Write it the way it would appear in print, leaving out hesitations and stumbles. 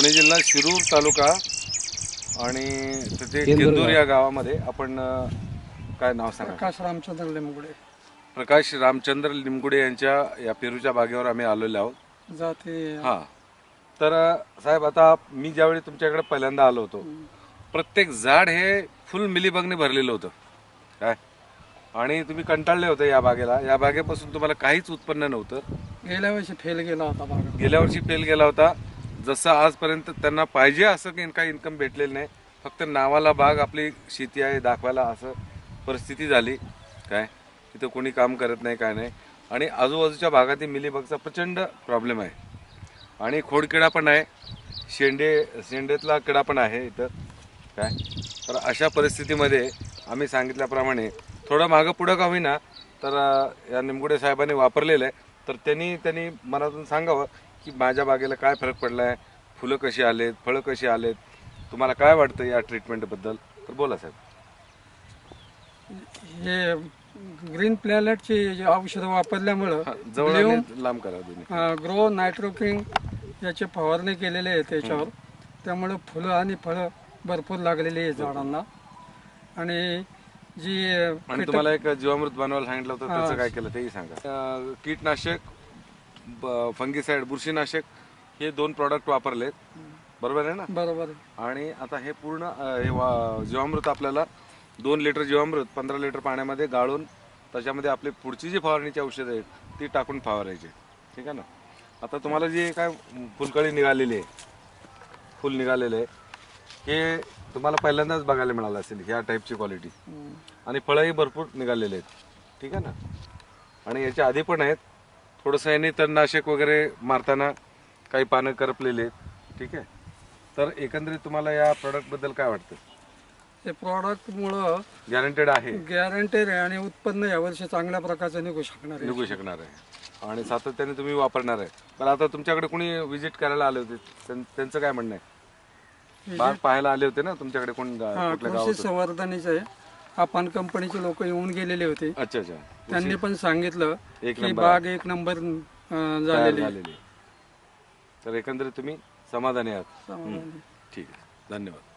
पुणे जिल्हा शिरूर तालुका आणि तिथे केंदूर या गावामध्ये आपण काय नाव सांगा? प्रकाश रामचंद्र लिमगुडे. प्रकाश रामचंद्र लिमगुडे यांच्या या पेरूच्या बागेवर आम्ही आलेलो आहोत. जाते हां, तर साहेब आता मी ज्यावेळी तुमच्याकडे पहिल्यांदा आलो होतो, प्रत्येक झाड हे फुल मिलीबगने भरलेलं होतं काय, आणि तुम्ही कंटाळले होते या बागेला. या बागेपासून तुम्हाला काहीच उत्पन्न नव्हतं. गेल्या वर्षी फेल गेला होता बागा. गेल्या वर्षी फेल गेला होता. जसं आजपर्यंत त्यांना पाहिजे असं काही इन्कम भेटलेलं नाही. फक्त नावाला बाग आपली शेती आहे दाखवायला असं परिस्थिती झाली काय. तिथं कोणी काम करत नाही काय नाही, आणि आजूबाजूच्या भागातील मिलीबगचा प्रचंड प्रॉब्लेम आहे, आणि खोडकिडा पण आहे, शेंडेतला किडा पण आहे इथं काय. तर अशा परिस्थितीमध्ये आम्ही सांगितल्याप्रमाणे थोडं मागं पुढं का होईना तर या निमगुडे साहेबांनी वापरलेलं आहे. तर त्यांनी मनातून सांगावं की माझ्या बागेला काय फरक पडला आहे, फुलं कशी आलेत, फळं कशी आलेत, तुम्हाला काय वाटतं या ट्रीटमेंटबद्दल. तर बोला साहेब. हे ग्रीन प्लॅनेटची जे औषधं वापरल्यामुळं जवळ आणि लांब करा दोन्ही. ग्रो नायट्रोकिंग याचे फवारणी केलेले आहे त्याच्यावर. त्यामुळं फुलं आणि फळं भरपूर लागलेली आहे झाडांना. आणि तुम्हाला एक जीवामृत बनवायला सांगितलं होतं, त्याचं काय केलं तेही सांगा. कीटनाशक, फंगीसाइड, बुरशीनाशक हे 2 प्रॉडक्ट वापरलेत, बरोबर आहे ना? बरोबर. आणि आता हे पूर्ण जीवामृत आपल्याला 2 लिटर जीवामृत 15 लिटर पाण्यामध्ये गाळून त्याच्यामध्ये आपली पुढची जी फवारणीची औषधं आहेत ती टाकून फवारायची, ठीक आहे ना. आता तुम्हाला जे काय फुलकळी निघालेली आहे, फुल निघालेलं आहे, हे तुम्हाला पहिल्यांदाच बघायला मिळालं असेल ह्या टाईपची क्वालिटी. आणि फळंही भरपूर निघालेले आहेत, ठीक आहे ना. आणि याच्या आधी पण आहेत. थोडंसं यांनी तणनाशक वगैरे मारताना काही पानं करपलेले आहेत, ठीक आहे. तर एकंदरीत तुम्हाला या प्रॉडक्टबद्दल काय वाटतं? हे प्रॉडक्टमुळं गॅरंटेड आहे, गॅरंटेड आहे, आणि उत्पन्न यावर्षी चांगल्या प्रकारचं निघू शकणार आहे, आणि सातत्याने तुम्ही वापरणार आहे. पण आता तुमच्याकडे कोणी व्हिजिट करायला आले होते, त्यांचं काय म्हणणं आहे? बाग पाहायला आले होते ना तुमच्याकडे कोण? कृषी संवर्धनाचे आपण कंपनीचे लोक येऊन गेलेले होते. अच्छा अच्छा. त्यांनी पण सांगितलं की बाग 1 नंबर झालेली. तर एकंदरीत तुम्ही समाधानी आहात? समाधानी. ठीक आहे, धन्यवाद.